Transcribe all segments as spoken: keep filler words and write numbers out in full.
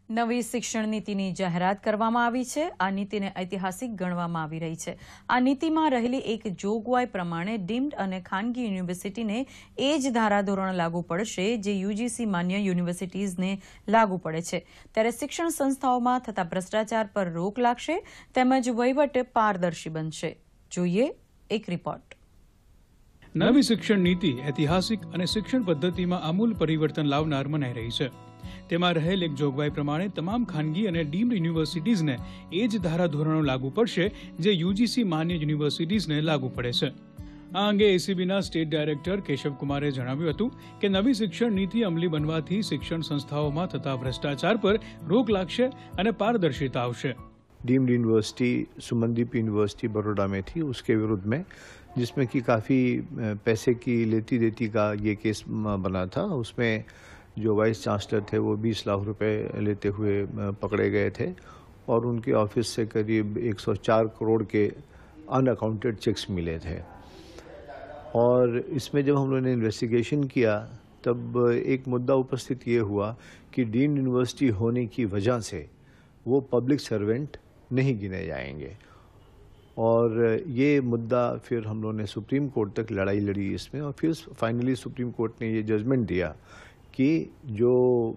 નવી શિક્ષણ નીતિની જાહેરાત કરવામાં આવી છે। આ નીતિને ઐતિહાસિક ગણવામાં આવી રહી છે। આ નીતિમાં રહેલી એક જોગવાઈ પ્રમાણે ડીમ્ડ અને ખાનગી યુનિવર્સિટીને એ જ ધારાધોરણ લાગુ પડશે જે यूजीसी માન્ય યુનિવર્સિટીઝને લાગુ પડે છે। ત્યારે શિક્ષણ સંસ્થાઓમાં થતા ભ્રષ્ટાચાર પર રોક લાગશે તેમજ વહીવટ પારદર્શી બનશે। જોઈએ એક રિપોર્ટ। નવી શિક્ષણ નીતિ ઐતિહાસિક અને શિક્ષણ પદ્ધતિમાં આમૂલ પરિવર્તન લાવનાર મનાઈ રહી છે। તેમાં રહેલ એક જોગવાઈ પ્રમાણે તમામ ખાનગી અને ડીમ્ડ યુનિવર્સિટીઝને એ જ ધારાધોરણો લાગુ પડશે જે यूजीसी માન્ય યુનિવર્સિટીઝને લાગુ પડે છે। આ અંગે એસીબીના સ્ટેટ ડાયરેક્ટર કેશવ કુમારે જણાવ્યું હતું કે નવી શિક્ષણ નીતિ અમલી બનવાથી શિક્ષણ સંસ્થાઓમાં થતા ભ્રષ્ટાચાર પર રોક લાગશે અને પારદર્શિતા આવશે। Deemed university Sumandeep university Baroda में थी, उसके विरुद्ध में जिसमें कि काफ़ी पैसे की लेती देती का ये केस बना था। उसमें जो वाइस चांसलर थे वो बीस लाख रुपए लेते हुए पकड़े गए थे और उनके ऑफिस से करीब एक सौ चार करोड़ के अनअकाउंटेड चेक्स मिले थे। और इसमें जब हम लोगों ने इन्वेस्टिगेशन किया तब एक मुद्दा उपस्थित ये हुआ कि डीम्ड यूनिवर्सिटी होने की वजह से वो पब्लिक सर्वेंट नहीं गिने जाएंगे। और ये मुद्दा फिर हम लोगों ने सुप्रीम कोर्ट तक लड़ाई लड़ी इसमें, और फिर फाइनली सुप्रीम कोर्ट ने ये जजमेंट दिया कि जो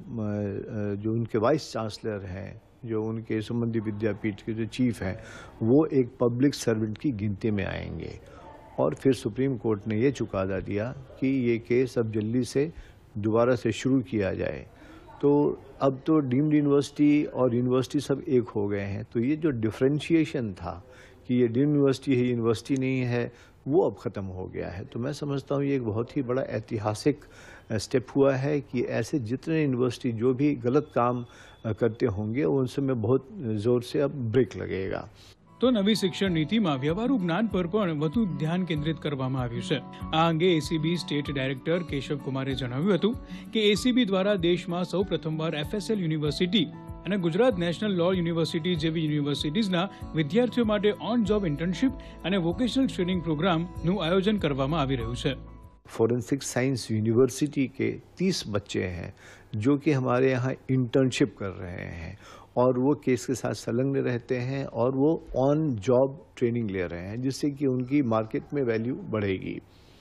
जो उनके वाइस चांसलर हैं, जो उनके सुमनदीप विद्यापीठ के जो चीफ हैं, वो एक पब्लिक सर्वेंट की गिनती में आएंगे। और फिर सुप्रीम कोर्ट ने ये चुकादा दिया कि ये केस अब जल्दी से दोबारा से शुरू किया जाए। तो अब तो डीम्ड यूनिवर्सिटी और यूनिवर्सिटी सब एक हो गए हैं। तो ये जो डिफरेंशिएशन था कि ये डीम्ड यूनिवर्सिटी है, यूनिवर्सिटी नहीं है, वो अब ख़त्म हो गया है। तो मैं समझता हूँ ये एक बहुत ही बड़ा ऐतिहासिक स्टेप हुआ है कि ऐसे जितने यूनिवर्सिटी जो भी गलत काम करते होंगे उनसे बहुत ज़ोर से अब ब्रेक लगेगा। तो नवी शिक्षण नीतिમાં વ્યવહારુ જ્ઞાન પર પણ વધુ ધ્યાન કેન્દ્રિત કરવામાં આવ્યું છે। આ અંગે એસીબી સ્ટેટ ડાયરેક્ટર કેશવ કુમારે જણાવ્યું હતું કે એસીબી દ્વારા દેશમાં સૌ પ્રથમવાર એફએસએલ યુનિવર્સિટી અને ગુજરાત નેશનલ લો યુનિવર્સિટી જેવી યુનિવર્સિટીઝના વિદ્યાર્થીઓ માટે ઓન જોબ ઇન્ટર્નશિપ અને વોકેશનલ ટ્રેનિંગ પ્રોગ્રામનું આયોજન કરવામાં આવી રહ્યું છે। फोरेंसिक साइंस यूनिवर्सिटी के तीस बच्चे हैं जो कि हमारे यहाँ इंटर्नशिप कर रहे हैं और वो केस के साथ संलग्न रहते हैं और वो ऑन जॉब ट्रेनिंग ले रहे हैं, जिससे कि उनकी मार्केट में वैल्यू बढ़ेगी।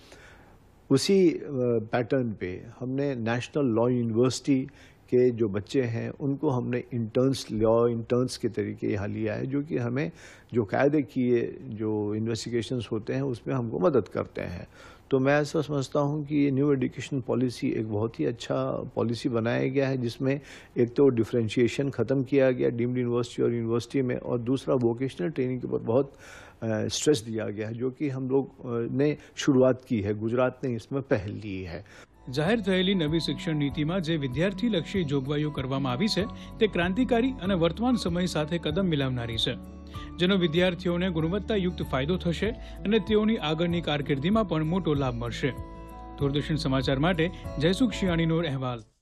उसी पैटर्न पे हमने नेशनल लॉ यूनिवर्सिटी के जो बच्चे हैं उनको हमने इंटर्न्स लॉ इंटर्न्स के तरीके यहाँ लिया है, जो कि हमें जो कायदे की जो इन्वेस्टिगेशंस होते हैं उसमें हमको मदद करते हैं। तो मैं ऐसा समझता हूँ कि ये न्यू एजुकेशन पॉलिसी एक बहुत ही अच्छा पॉलिसी बनाया गया है, जिसमें एक तो डिफरेंशिएशन ख़त्म किया गया डीम्ड यूनिवर्सिटी और यूनिवर्सिटी में, और दूसरा वोकेशनल ट्रेनिंग के ऊपर बहुत स्ट्रेस दिया गया है, जो कि हम लोग ने शुरुआत की है। गुजरात ने इसमें पहल ली है। જાહેર થયેલી નવી શિક્ષણ નીતિમાં જે વિદ્યાર્થીલક્ષી જોગવાઈઓ કરવામાં આવી છે તે ક્રાંતિકારી અને વર્તમાન સમય સાથે કદમ મિલાવનારી છે, જેનો વિદ્યાર્થીઓને ગુણવત્તાયુક્ત ફાયદો થશે અને તેઓની આગળની કારકિર્દીમાં પણ મોટો લાભ મળશે। દૂરદર્શન સમાચાર માટે જયસુખ શિયાણીનો અહેવાલ।